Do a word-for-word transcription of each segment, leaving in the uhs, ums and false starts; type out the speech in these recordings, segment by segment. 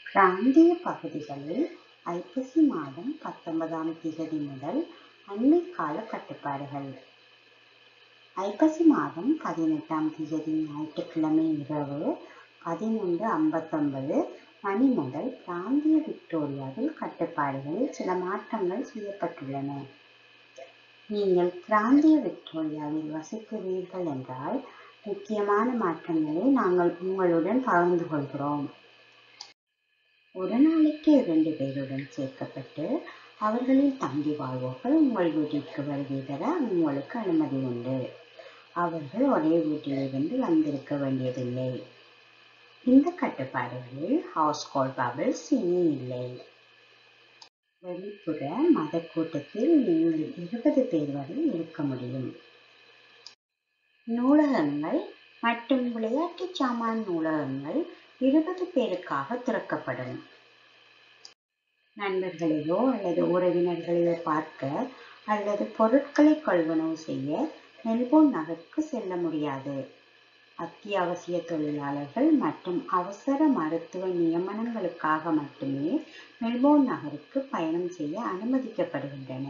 பிராந்திய பகுதிகளில் ஐப்பசி மாதம் பத்தொன்பதாம் திகதி முதல் அண்மை கால கட்டுப்பாடுகள். ஐப்பசி மாதம் பதினெட்டாம் திகதி ஞாயிற்றுக்கிழமை இரவு பதினொன்று ஐம்பத்தொன்பது மணி முதல் பிராந்திய விக்டோரியாவில் கட்டுப்பாடுகளில் சில மாற்றங்கள் செய்யப்பட்டுள்ளன. நீங்கள் பிராந்திய விக்டோரியாவில் வசிக்கிறீர்கள் என்றால் முக்கியமான மாற்றங்களை நாங்கள் உங்களுடன் பகிர்ந்து கொள்கிறோம். ஒரு நாளைக்கு இரண்டு பேருடன் சேர்க்கப்பட்டு அவர்களில் தங்கி வாழ்வோர்கள் உங்கள் வீட்டிற்கு வருகை தர உங்களுக்கு அனுமதி உண்டு. அவர்கள் ஒரே வீட்டிலிருந்து வந்திருக்க வேண்டியதில்லை. இந்த கட்டுப்பாடுகளில் ஹவுஸ் கோல்ட் பபிள்ஸ் இனி இல்லை. வெளிப்புற மத கூட்டத்தில் நீங்கள் இருபது பேர் வரை இருக்க முடியும். நூலகங்கள் மற்றும் விளையாட்டு சாமான் நூலகங்கள் இருபது பேருக்காக திறக்கப்படும். நண்பர்களையோ அல்லது உறவினர்களையோ பார்க்க அல்லது பொருட்களை கொள்வனவு செய்ய மெல்போர்ன் நகருக்கு செல்ல முடியாது. அத்தியாவசிய தொழிலாளர்கள் மற்றும் அவசர மருத்துவ நியமனங்களுக்காக மட்டுமே மெல்போர்ன் நகருக்கு பயணம் செய்ய அனுமதிக்கப்படுகின்றன.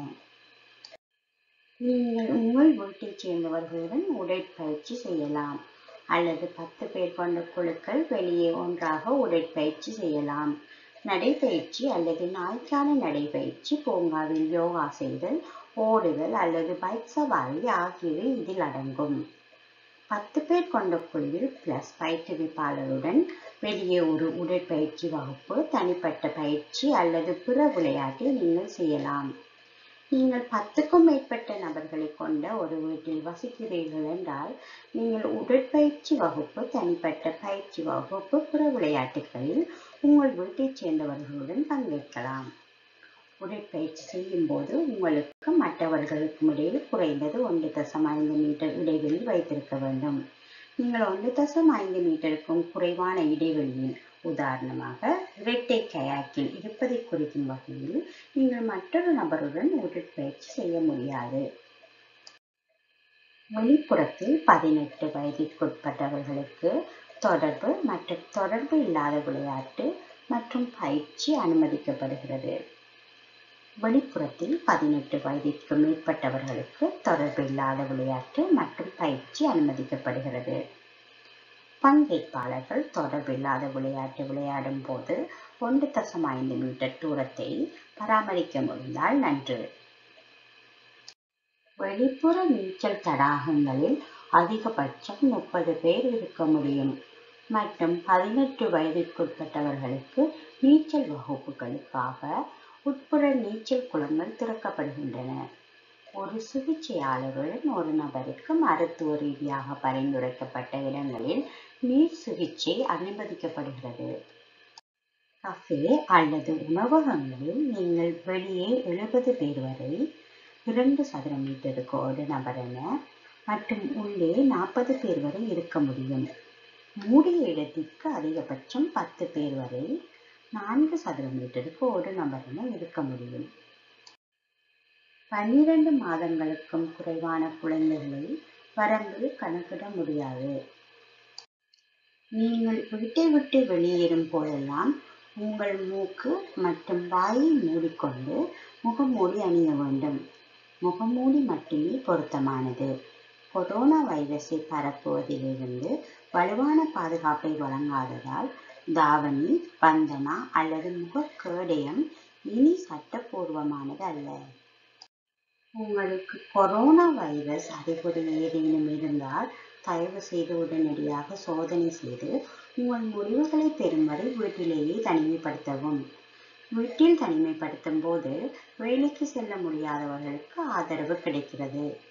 நீங்கள் உங்கள் வீட்டைச் சேர்ந்தவர்களுடன் உடற்பயிற்சி செய்யலாம் அல்லது பத்து பேர் கொண்ட குழுக்கள் வெளியே ஒன்றாக உடற்பயிற்சி செய்யலாம். நடைபயிற்சி அல்லது நாய்க்கான நடைபயிற்சி, பூங்காவில் யோகா செய்தல், ஓடுதல் அல்லது பைக் சவாரி ஆகியவை இதில் அடங்கும். பத்து பேர் கொண்ட குழுவில் பிளஸ் பயிற்றுவிப்பாளருடன் வெளியே ஒரு உடற்பயிற்சி வகுப்பு, தனிப்பட்ட பயிற்சி அல்லது பிற விளையாட்டை நீங்கள் செய்யலாம். நீங்கள் பத்துக்கும் மேற்பட்ட நபர்களை கொண்ட ஒரு வீட்டில் வசிக்கிறீர்கள் என்றால் நீங்கள் உடற்பயிற்சி வகுப்பு, தனிப்பட்ட பயிற்சி வகுப்பு, பிற விளையாட்டுகளில் உங்கள் வீட்டைச் சேர்ந்தவர்களுடன் பங்கேற்கலாம். உடற்பயிற்சி செய்யும் போது உங்களுக்கு மற்றவர்களுக்கும் இடையில் குறைந்தது ஒன்று தசம் ஐந்து மீட்டர் இடைவெளி வைத்திருக்க வேண்டும். நீங்கள் ஒன்று தசம் ஐந்து மீட்டருக்கும் குறைவான இடைவெளியில், உதாரணமாக இரட்டை கயாக்கில் இருப்பதை குறிக்கும் வகையில் நீங்கள் மற்றொரு நபருடன் உடற்பயிற்சி செய்ய முடியாது. வெளிப்புறத்தில் பதினெட்டு வயதிற்குட்பட்டவர்களுக்கு தொடர்பு மற்றும் தொடர்பு இல்லாத விளையாட்டு மற்றும் பயிற்சி அனுமதிக்கப்படுகிறது. வெளிப்புறத்தில் பதினெட்டு வயதிற்கு மேற்பட்டவர்களுக்கு தொடர்பு இல்லாத விளையாட்டு மற்றும் பயிற்சி அனுமதிக்கப்படுகிறது. பங்கேற்பாளர்கள் தொடர்பில்லாத விளையாட்டு விளையாடும் போது ஒன்று தசம் ஐந்து மீட்டர் தூரத்தை பராமரிக்க முடிந்தால் நன்று. வெளிப்புற நீச்சல் தடாகங்களில் அதிகபட்சம் முப்பது பேர் இருக்க முடியும் மற்றும் பதினெட்டு வயதிற்குட்பட்டவர்களுக்கு நீச்சல் வகுப்புகளுக்காக உட்புற நீச்சல் குளங்கள் திறக்கப்படுகின்றன. ஒரு சிகிச்சையாளருடன் ஒரு நபருக்கு மருத்துவ ரீதியாக பரிந்துரைக்கப்பட்ட இடங்களில் நீர் சிகிச்சை அனுமதிக்கப்படுகிறது. கஃபே அல்லது உணவகங்களில் நீங்கள் வெளியே எழுபது பேர் வரை, இரண்டு சதுர மீட்டருக்கு ஒரு நபர் என மற்றும் உள்ளே நாற்பது பேர் வரை இருக்க முடியும். மூடிய இடத்திற்கு அதிகபட்சம் பத்து பேர் வரை, நான்கு சதுர மீட்டருக்கு ஒரு நபர் என இருக்க முடியும். பன்னிரண்டு மாதங்களுக்கும் குறைவான குழந்தைகளை வரம்பில் கணக்கிட முடியாது. நீங்கள் வீட்டை விட்டு வெளியேறும் போதெல்லாம் உங்கள் மூக்கு மற்றும் வாயை மூடிக்கொண்டு முகமூடி அணிய வேண்டும். முகமூடி மட்டுமே பொருத்தமானது. கொரோனா வைரஸை பரப்புவதிலிருந்து வலுவான பாதுகாப்பை வழங்காததால் தாவணி, பந்தனா அல்லது முகக்கேடயம் இனி சட்டப்பூர்வமானது அல்ல. உங்களுக்கு கொரோனா வைரஸ் அறிகுறி ஏதேனும் இருந்தால் தயவு செய்து உடனடியாக சோதனை செய்து உங்கள் முடிவுகளை பெறும் வரை வீட்டிலேயே தனிமைப்படுத்தவும். வீட்டில் தனிமைப்படுத்தும் போது வேலைக்கு செல்ல முடியாதவர்களுக்கு ஆதரவு கிடைக்கிறது.